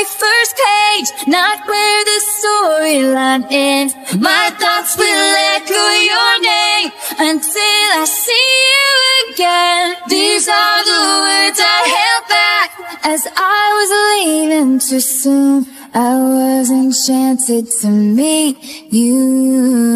very first page, not where the storyline ends. My thoughts will echo your name until I see you again. These are the words I held back as I was leaving too soon. I was enchanted to meet you.